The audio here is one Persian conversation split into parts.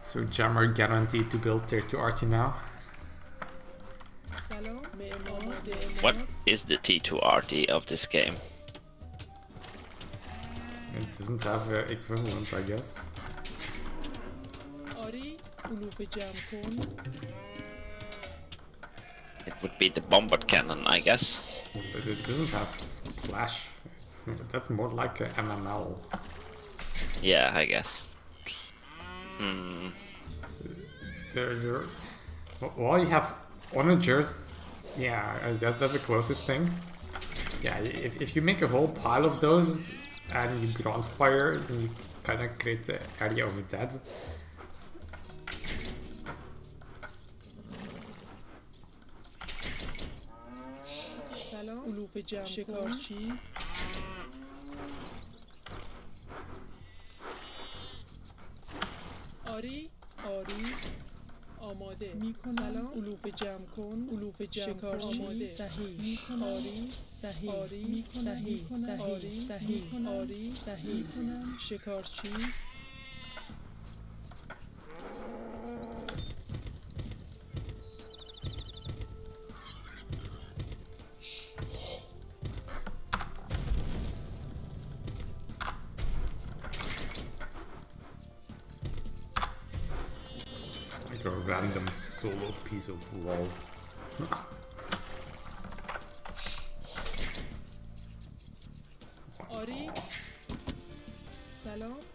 So Jammer guaranteed to build tier 2 RT now. What is the T2RT of this game? It doesn't have an equivalent, I guess. It would be the bombard cannon, I guess. But it doesn't have splash. That's more like a MML. Yeah, I guess. Well, you have onagers. Yeah, I guess that's the closest thing. Yeah, if you make a whole pile of those and you ground fire, then you kind of create the area of dead. آماده میکنم علوف جمع کن علوف جمع کن آماده صحیح میکنم آری صحیح آری میکنم صحیح آری صحیح آری صحیح کنم شکارچی A random solo piece of wall. آری سلام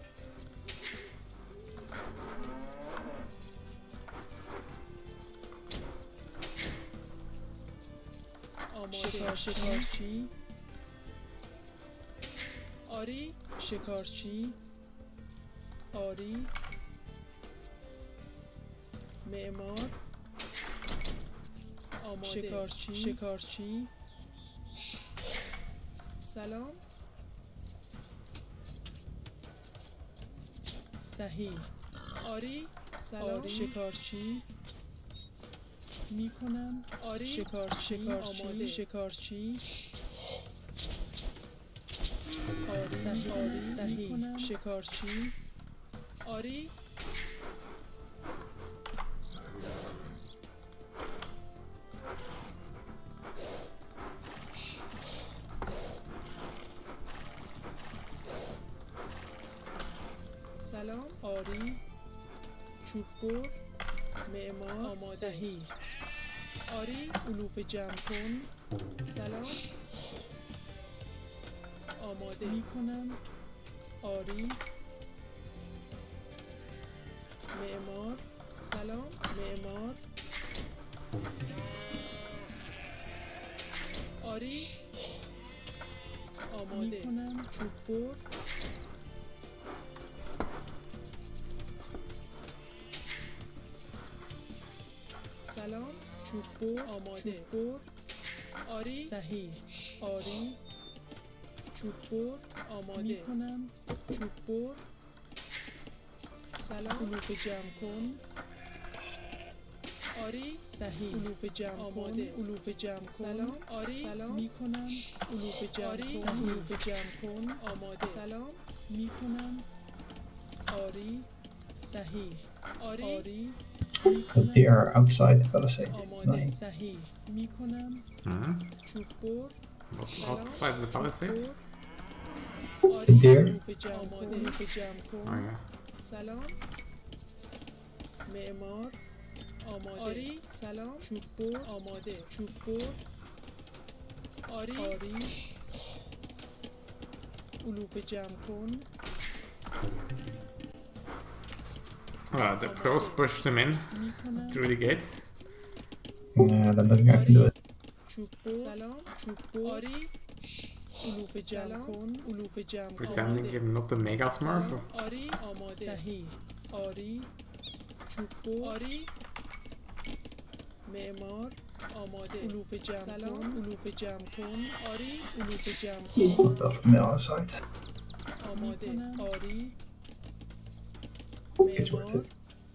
آماده شکارچی آری شکارچی آری معمار آماده شکارچی سلام صحیح آری سلام شکارچی میکنم آری شکارچی آماده شکارچی آری صحیح شکارچی آری سلام آری چوببر معمار آماده صحیح آری علوف جمع کن سلام آماده میکنم آری معمار سلام معمار آری آماده میکنم چوببر سلام چوببر آماده چوببر آری صحیح آری چوببر آماده میکنم چوببر سلام علوف جمع کن آری صحیح علوف جمع آماده علوف جمع کن سلام آری سلام میکنم علوف جمع کن علوف جمع کن آماده سلام میکنم آری صحیح آری They are outside the palisade. آماده صحیح میکنم چوببر Outside the palisade? آری Deer. علوف جمع کن علوف جمع Oh کن yeah. سلام معمار آماده آری سلام چوببر آماده چوببر آری علوف جمع کن The pros pushed him in through the gates. Yeah, then nothing I can do it. چوببر سلام چوببر آری علوف جمع کن علوف جمع Pretending him not the Mega Smurf. آری آماده صحیح آری چوببر آری معمار آماده علوف جمع کن علوف جمع کن آری علوف جمع He کن moved off from the other side. آماده آری It's worth معمار it.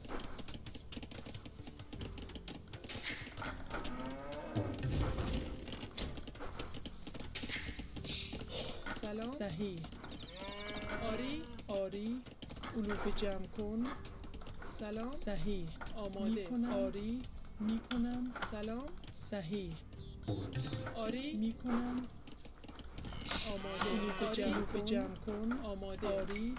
سلام صحیح آری علوف جمع کن سلام صحیح آماده آری میکنم سلام صحیح آری میکنم آماده علوف جمع کن آماده آری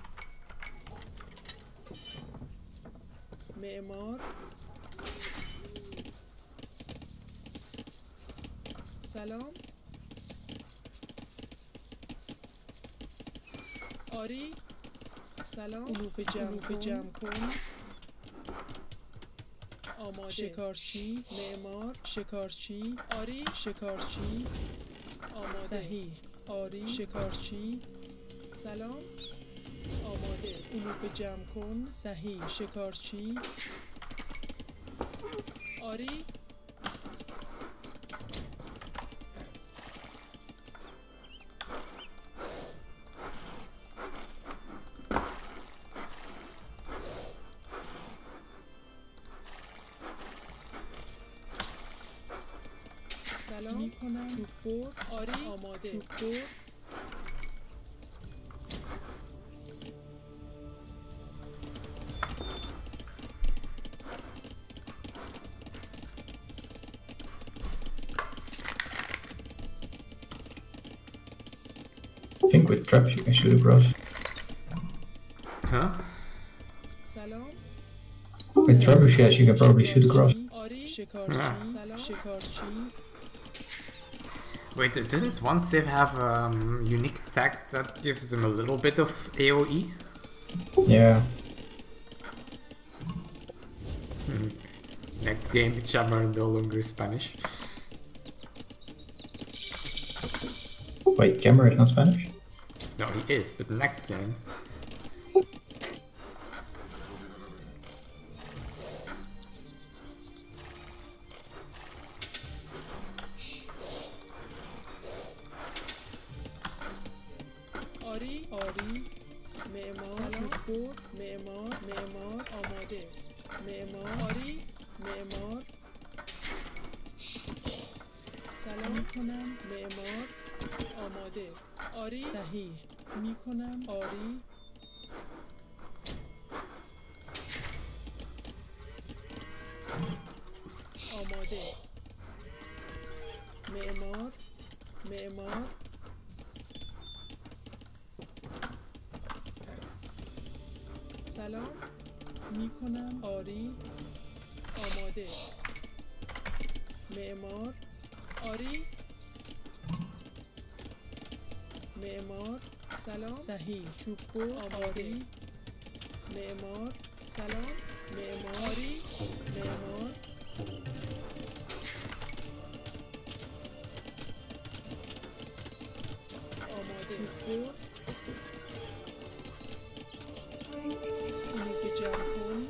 معمار سلام آری سلام علوف جمع کن آماده شکارچی معمار شکارچی آری شکارچی آماده صحیح آری شکارچی سلام آماده علوف جمع کن صحیح شکارچی آری سلام میکنم چوب بر آری آماده چوب بر I think with traps you can shoot across. Huh? سلام With trebuchets you can probably shoot across. آری شکارچی سلام شکارچی Wait, doesn't one save have a unique tag that gives them a little bit of AoE? Yeah. Next game, Chamber no longer Spanish. Wait, Camera is not Spanish? No, he is, but next game. آری آری معمار چوب معمار آماده معمار آری معمار سلام میکنم معمار آماده آری صحیح میکنم آری آماده معمار سلام میکنم آری آماده معمار آری معمار سلام صحیح چوب بر آماده معمار سلام معماری معمار آماده چوب بر علوف جمع کن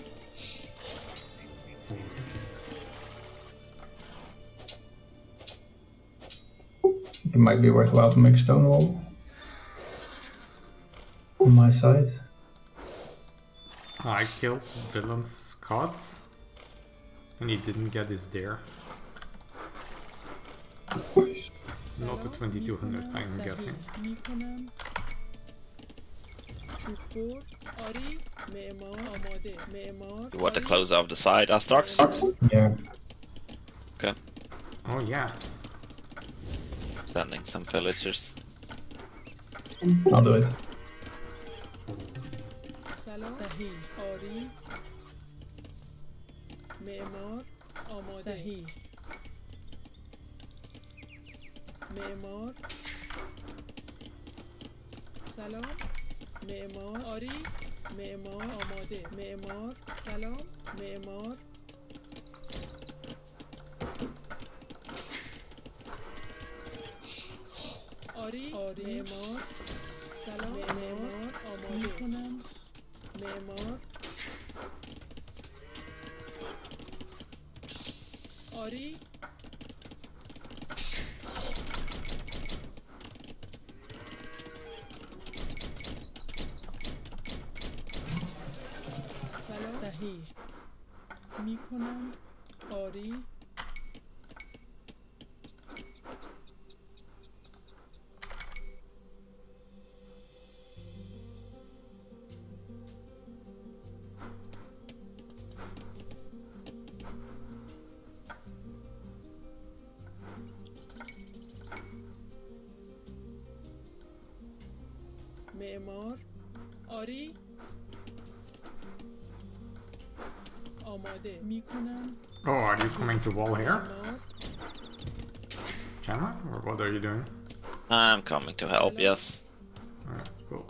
It might be worthwhile to make a stone wall on my side. I killed Villain's card, and he didn't get his dare. Not the 2200, I'm guessing. میکنم چوب بر آری معمار آماده معمار You want to close off the side, Astrox? Yeah. Okay. Oh yeah. Sending some villagers. I'll do it. سلام صحیح آری معمار آماده صحیح معمار سلام معمار آری معمار آماده معمار سلام معمار آری معمار سلام معمار آماده میکنم معمار آری سلام صحیح میکنم آری معمار آری آماده میکنم Oh, are you coming to wall here? معمار Chandler? Or what are you doing? I'm coming to help, yes. Alright, cool.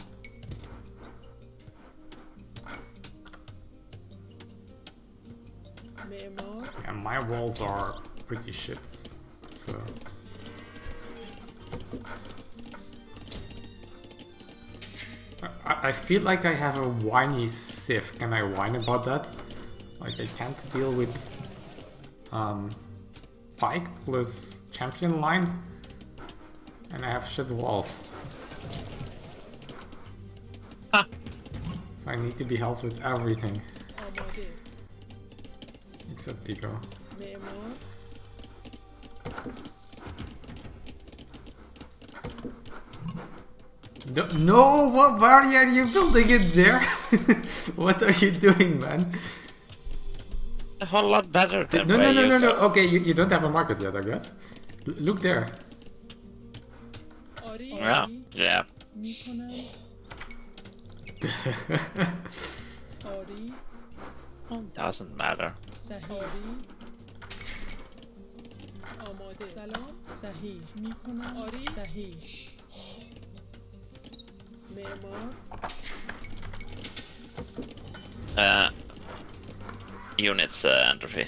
معمار Yeah, my walls are pretty shit, so... I feel like I have a whiny Sif. Can I whine about that? Like, I can't deal with Pike plus champion line, and I have shit walls. Ah. So I need to be helped with everything, آماده except Eco. معمار No, what barrier are you building it there? What are you doing, man? A whole lot better than No, where no, no, you no, no. go. Okay, you don't have a market yet, I guess. Look there. آری Yeah, yeah. میکنم آری Doesn't matter. صحیح آری آماده سلام صحیح میکنم آری صحیح معمار Units, Entropy.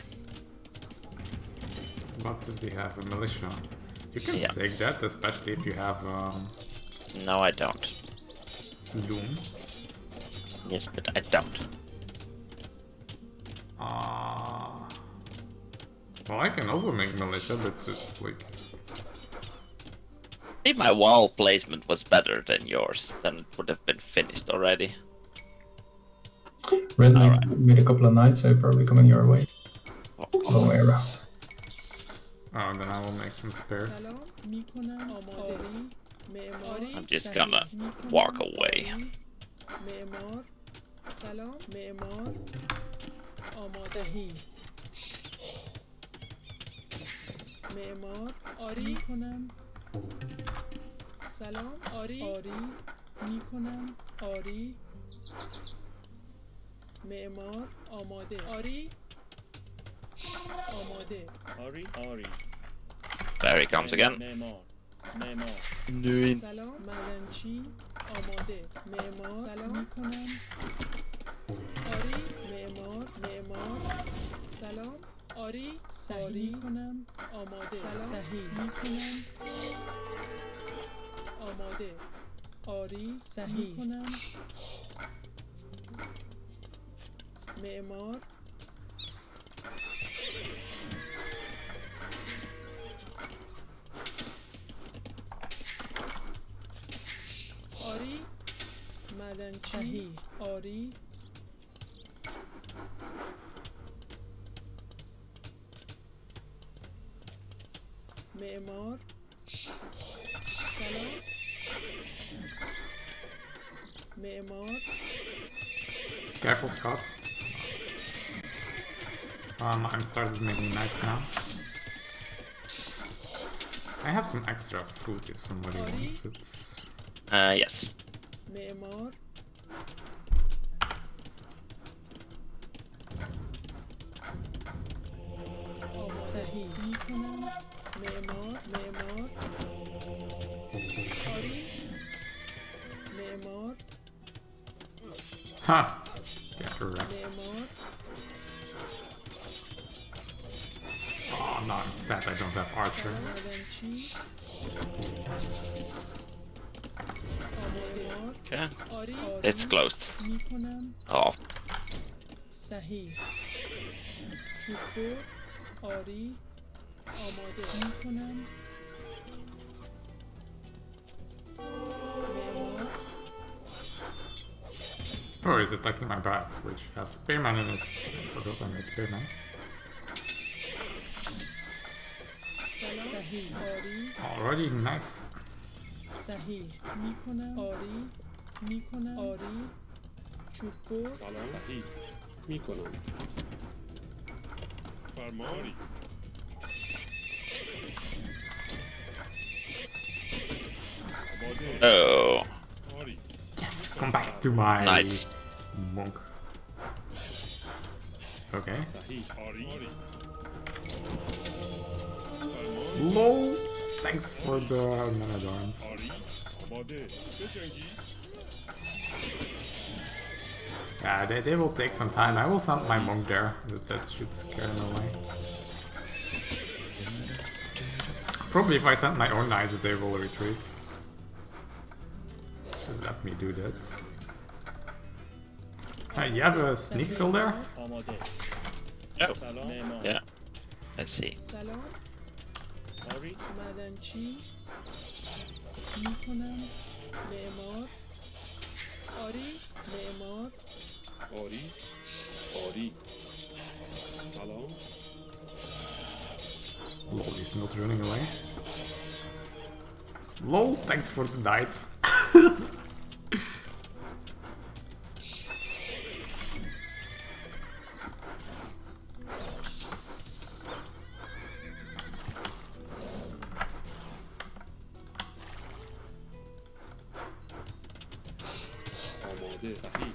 What does he have? A militia? You can Yeah. take that, especially if you have No, I don't. Doom. Yes, but I don't. Well, I can also make militia, but it's like... If my wall placement was better than yours, then it would have been finished already. Red Alright. made a couple of knights, so probably coming your way. Long way around. Oh, then I will make some spares. سلام میکنم آماده معماری I'm just صحیح gonna می‌کنم. walk away. معمار سلام معمار آماده معمار آری میکنم سلام آری آری میکنم آری معمار آماده آری آماده Ari. There he comes again. Memor. سلام مدنچی آماده معمار سلام میکنم آری معمار سلام آری صحیح میکنم آماده سلام صحیح میکنم آماده آری صحیح میکنم معمار آری مدنچی صحیح آری معمار سلام معمار Careful, Scott. I'm started making knights now. I have some extra food if somebody wants it. Yes. معمار صحیح میکنم معمار آری معمار Ha! Get wrecked. معمار Oh no, I'm sad I don't have archer. مدنچی معمار Okay. آری It's closed. میکنم Oh, صحیح چوب‌بر آری آماده میکنم معمار Oh, is attacking my barracks, which has spearman in it. I forgot I made spearman. سلام صحیح آری Already nice. صحیح میکنم آری میکنم آری چوب‌بر Salam. Sahih. میکنم. فرماری. آماده. oh. آری. Yes! Come back to my Knights. monk. Okay. صحيح. آری. Low. Thanks for the nanodons. آری. آماده. بجنگی. Yeah, they will take some time. I will send my monk there. That should scare them away. Probably if I send my own knights, they will retreat. So let me do that. You have a sneak fill there? آماده. Oh, سلام. yeah. Let's see. سلام. آری. معدن چی؟ میکنم. معمار. آری. معمار. آری. آری. سلام. Lol, he's not running away. Lol, thanks for the knights. آماده. صحیح.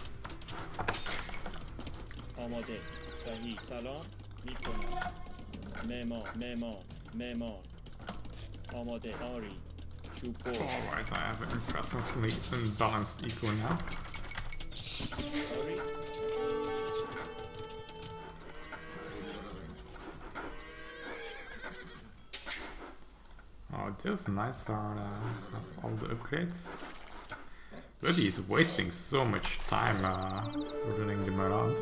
آماده. صحیح. سلام. میکنم. معمار. آماده. آری. چوبور. Alright, I have an impressively unbalanced eco now. آری. Oh, those knights are have all the upgrades. But he's wasting so much time running them around.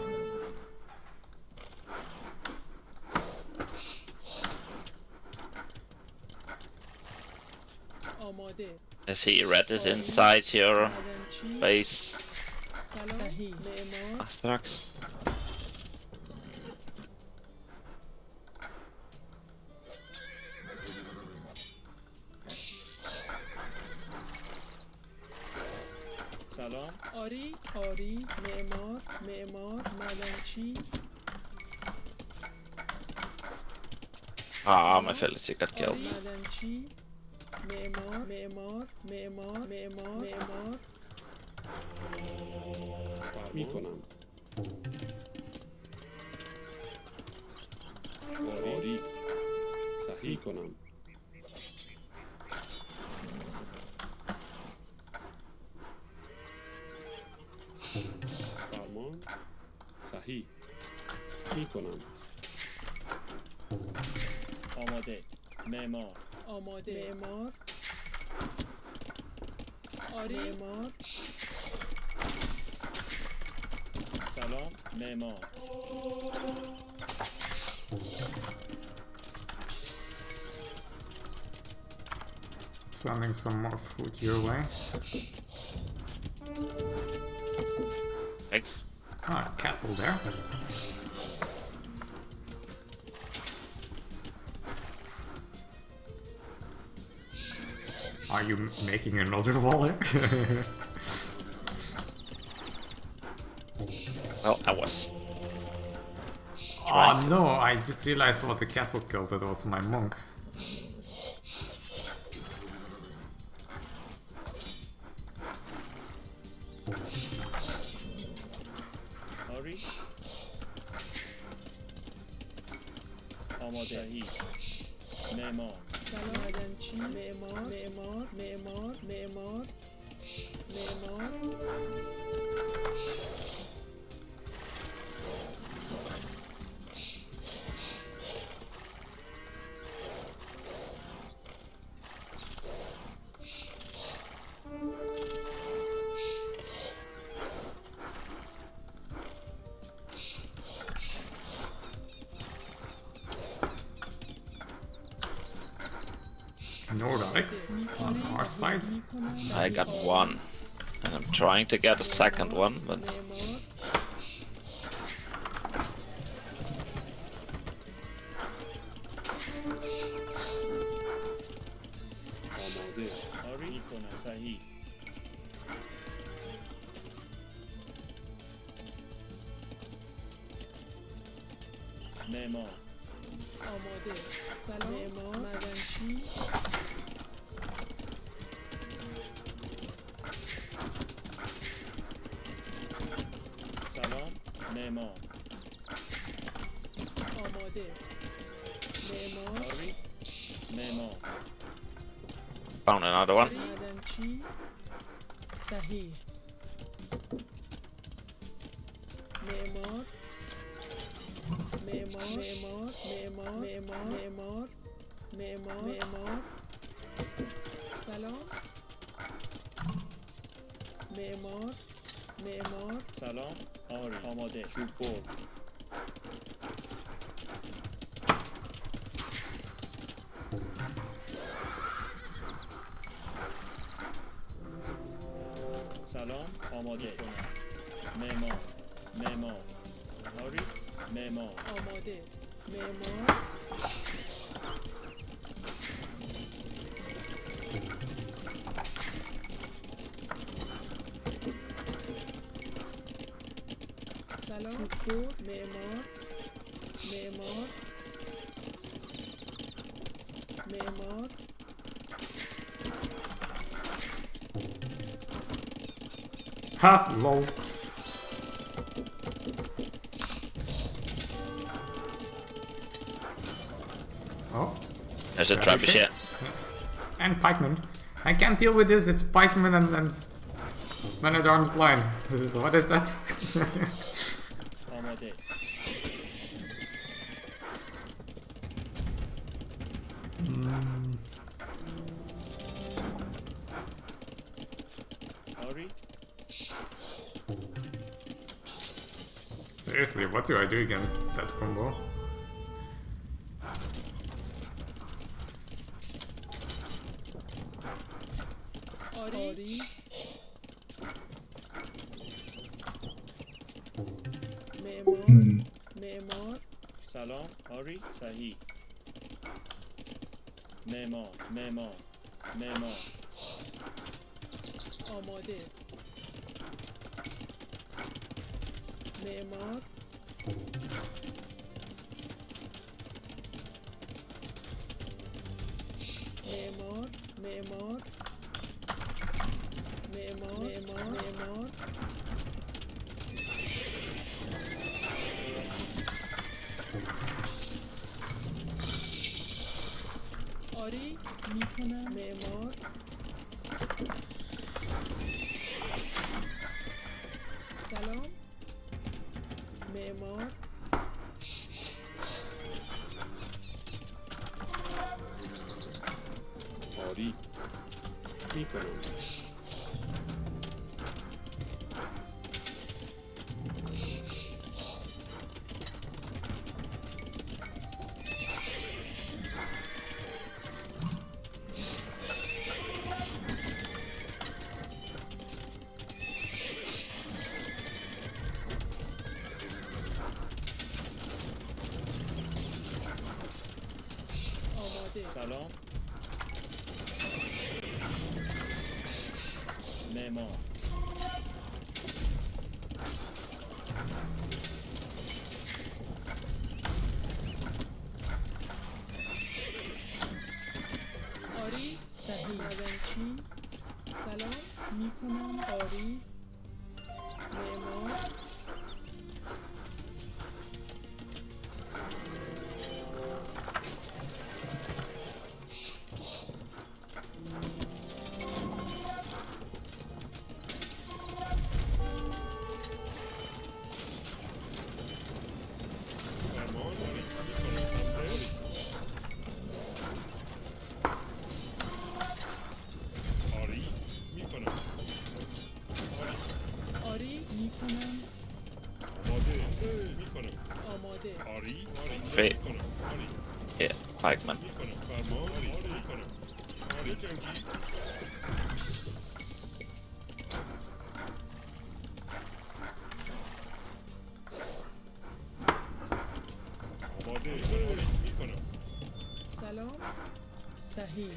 آماده. I see red is inside your معدن چی؟ base. سلام. صحیح. معمار. Astrax. سلام. آری. معمار. معدن چی؟ Ah, my fellas, you got آری. killed. معدن چی؟ معمار. میکنم. آری. صحیح کنم. فرمان. صحیح. میکنم. آماده. معمار. آماده. معمار. آری. معمار. سلام. معمار. Sending some more food your way. Thanks. Ah, castle there. Are you making another wall here? Well, I was. Oh no, I just realized what the castle killed. That was my monk. آری. آماده. معمار. سلام. معدن چی؟ معمار. Nordics on our side. I got one. And I'm trying to get a second one, but معمار. آماده. آری. میکنم. صحیح. معمار. آماده. سلام. معمار. معدن چی؟ معمار آماده معمار آری معمار Found another one. معدنچی صحیح معمار معمار معمار معمار معمار معمار معمار سلام معمار معمار سلام آری آماده چوب برد سلام آماده معمار معمار آری معمار آماده معمار سلام چوب‌بر معمار معمار معمار Ha, lol. Oh, There's a Trebuchet. trebuchet. and pikeman. I can't deal with this. It's pikeman and man at arms line. What is that? آماده آری Seriously, what do I do against that combo? آری معمار Hmm. معمار سلام آری صحیح معمار معمار معمار آماده معمار معمار معمار معمار معمار معمار آری میکنم معمار سلام معمار آری میکنم آماده سلام معمار آری صحیح معدنچی سلام میکنم آری معمار آری میکنم آری میکنم آماده میکنم آماده آری Three. میکنم آری Yeah, pikeman. میکنم فرمان آری میکنم آری جنگی آماده آری میکنم سلام صحیح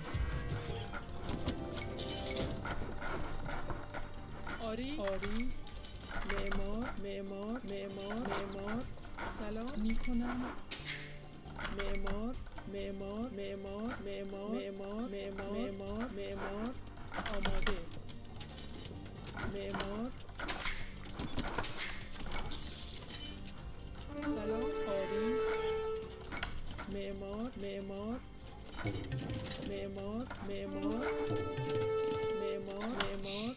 آری آری معمار معمار معمار معمار سلام میکنم معمار معمار معمار معمار معمار معمار معمار معمار آماده معمار سلام آری معمار معمار معمار معمار معمار معمار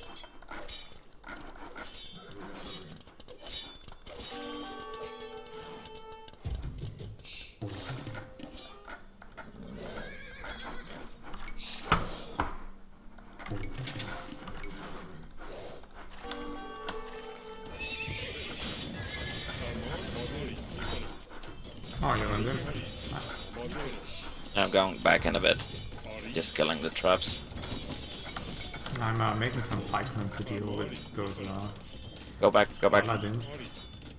Oh, you went in. I'm going back in a bit. Just killing the traps. I'm making some pikemen to deal with those Go back, go back. paladins.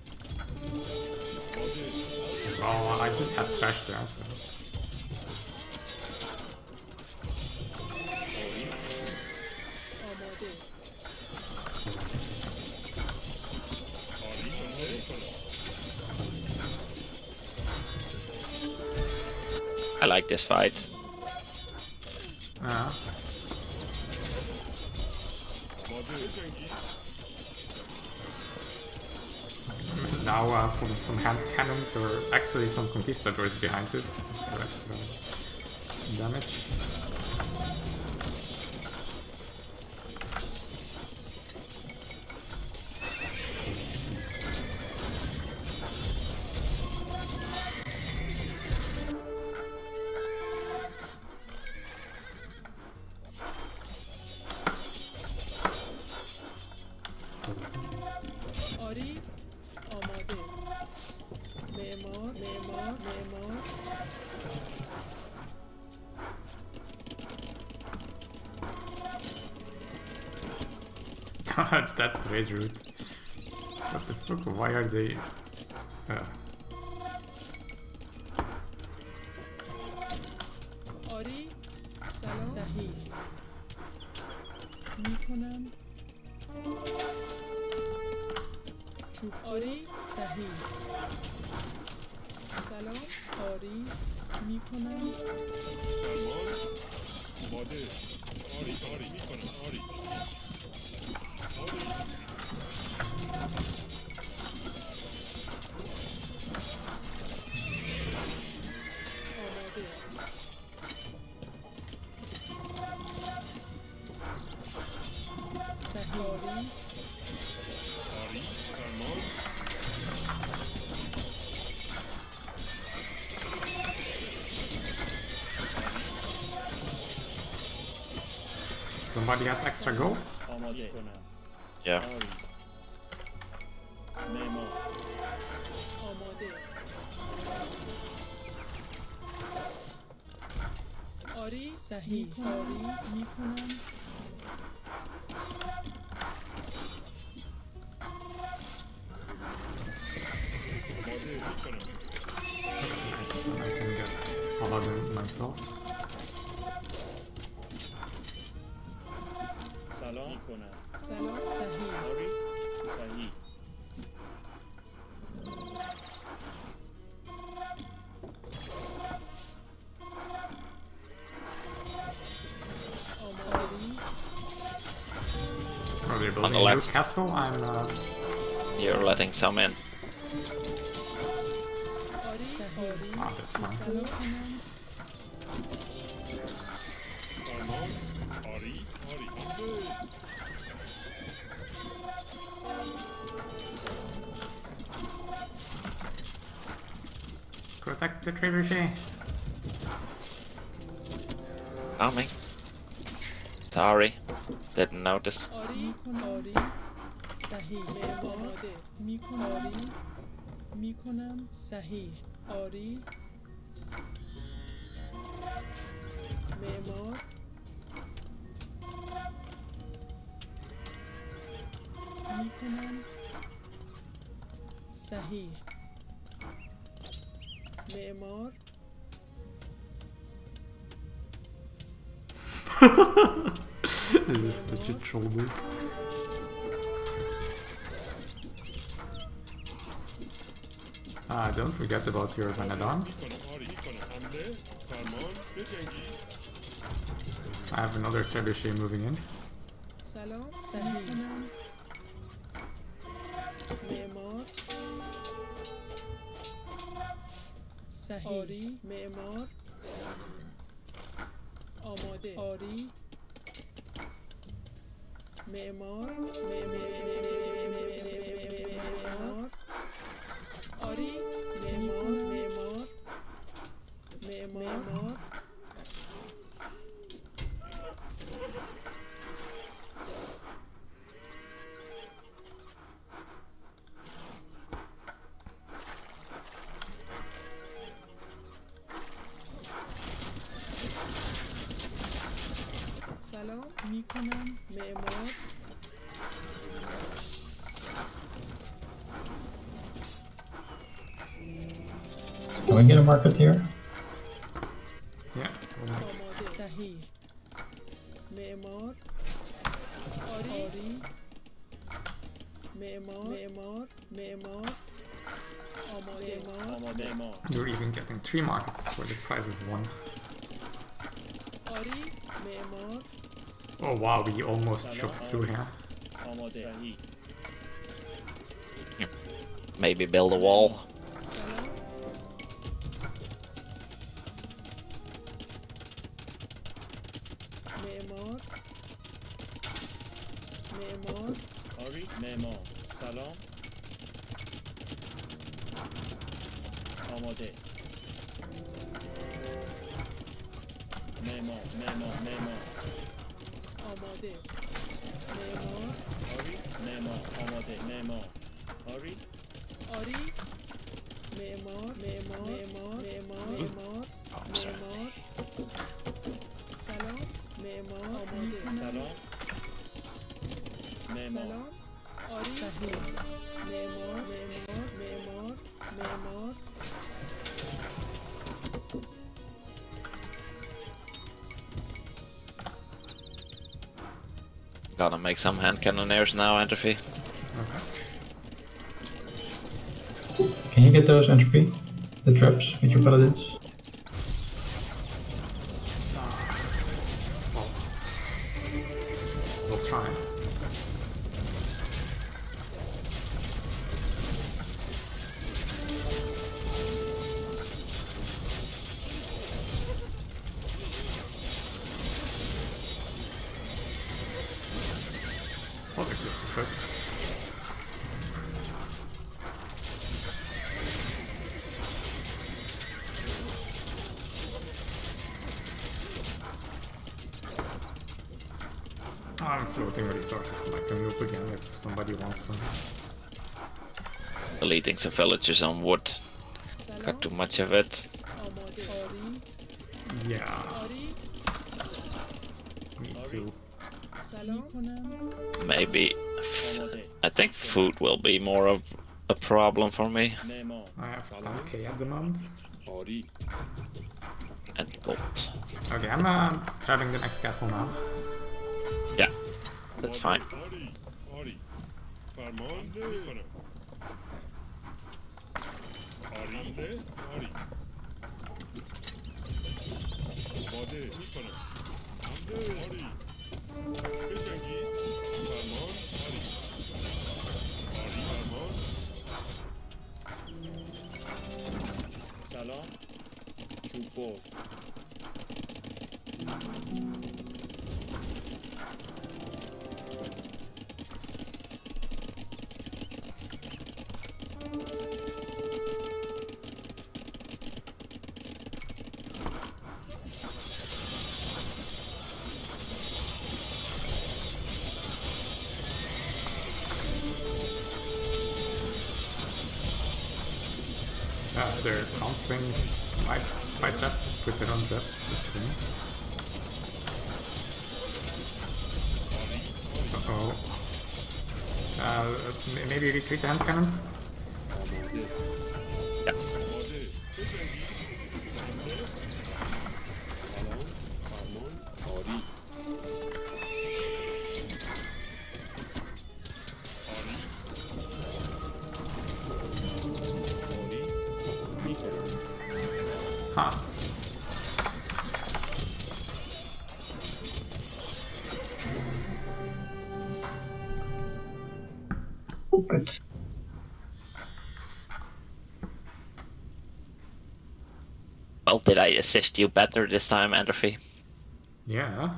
Well, I just had trash there, so... آماده I like this fight. Yeah. Now some hand cannons or actually some conquistadors behind this for extra damage. آری آماده معمار معمار معمار That trade route. What the fuck? Why are they... آری سلام صحیح میکنم چوب آری صحیح سلام آری میکنم آماده آری آری میکنم آری آماده صحیح آری آری فرمان Somebody has extra gold? آماده Yeah. معمار آماده آری صحیح آری میکنم آماده میکنم Nice, then I can get Paladin myself. سلام میکنم سلام صحیح آری صحیح آماده Oh, they're On building the a new left. castle. I'm You're letting some in. آری آری ah, that's fine. سلام کنم فرمان آری آری آماده Protect the trebuchet. Coming. Sorry. Didn't notice. آری آری صحیح آماده میکنم آری میکنم صحیح آری معمار میکنم صحیح معمار This is such a troll move. Don't forget about your man at arms. میکنم آری میکنم حمله فرمان بجنگی I have another trebuchet moving in. سلام صحیح معمار صحیح آری معمار آماده آری معمار آری معمار سلام میکنم معمار Can we get a market here? Yeah. آماده صحیح معمار آری معمار آماده You're even getting 3 markets for the price of 1. آری معمار Oh wow, we almost chopped through here. آماده صحیح Maybe build a wall. سلام معمار آری معمار سلام آماده معمار آماده معمار آری معمار آماده معمار آری معمار سلام معمار آماده سلام معمار آری صحیح معمار Gotta make some hand cannoneers now, Entropy. Can you get those entropy? The traps with your paladins? Well, we'll try. What a Christopher. I'm floating resources like a noob again if somebody wants them. Deleting some villagers on wood. Got too much of it. آماده آری Yeah, me too. سلام کنم Maybe. آماده I think food will be more of a problem for me. معمار I have 10k at the moment. آری And gold. Okay, I'm traveling the next castle now. Yeah, that's fine. آری فرمان میکنم آری نه آری آماده میکنم حمله آری بجنگی فرمان آری فرمان سلام چوب برد They're countering my traps with their own traps, that's fine. Uh-oh. Maybe retreat the hand cannons? Yeah. آماده بجنگی حمله سلام فرمان آری Huh. But Well, did I assist you better this time, Entropy? Yeah.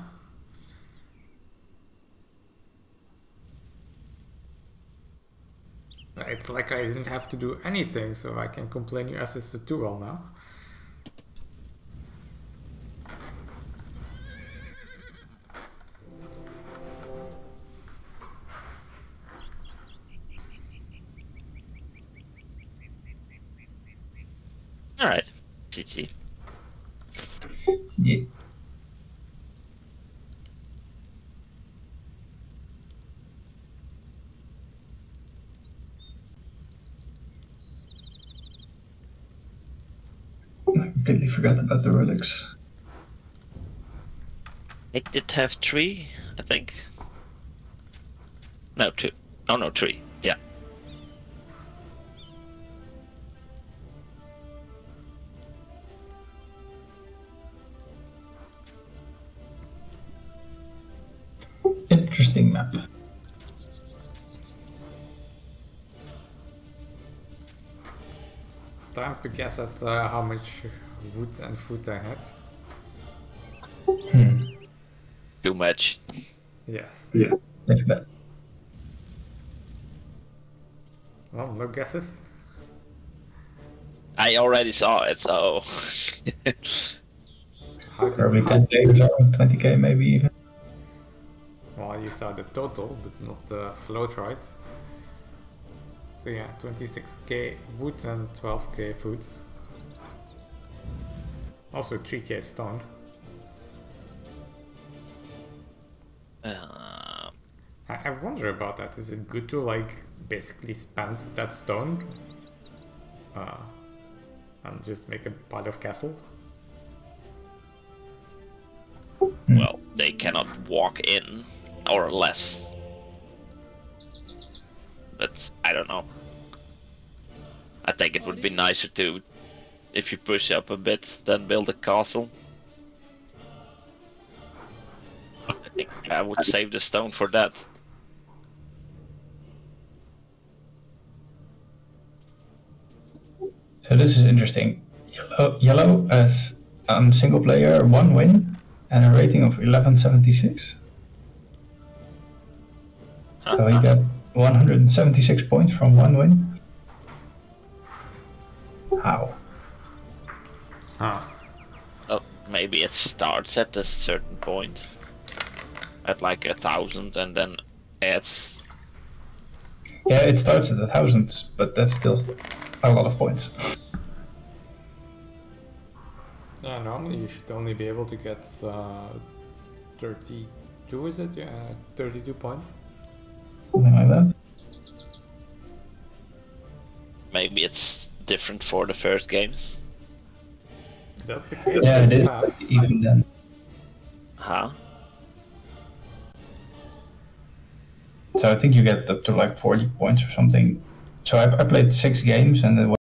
It's like I didn't have to do anything, so I can complain you assisted too well now. Alright, GG. Yeah. I completely forgot about the relics. It did have 3, I think. No, 2. Oh no, 3. Yeah. Interesting map. Time to guess at how much wood and food I had. Too much. Yes. Yeah. Take a bet. Well, no guesses? I already saw it, so... How did Probably you... 10k or 20k maybe even. Well, you saw the total, but not the float, right? So yeah, 26k wood and 12k food. Also 3k stone. I wonder about that. Is it good to like basically spend that stone and just make a pile of castle? Well, they cannot walk in, or less. But I don't know. I think it would be nicer to, if you push up a bit, then build a castle. I think I would save the stone for that. So this is interesting. Yellow has single player 1 win and a rating of 1176. So he got 176 points from 1 win. How? Huh. Oh, maybe it starts at a certain point. At like 1,000 and then adds. Yeah, it starts at 1,000, but that's still a lot of points. Yeah, normally you should only be able to get 32, is it? Yeah, 32 points. Something like that. Maybe it's different for the first games. If that's the case, Yeah, it that's is, fast. but even then. Huh? So I think you get up to like 40 points or something. So I played 6 games and it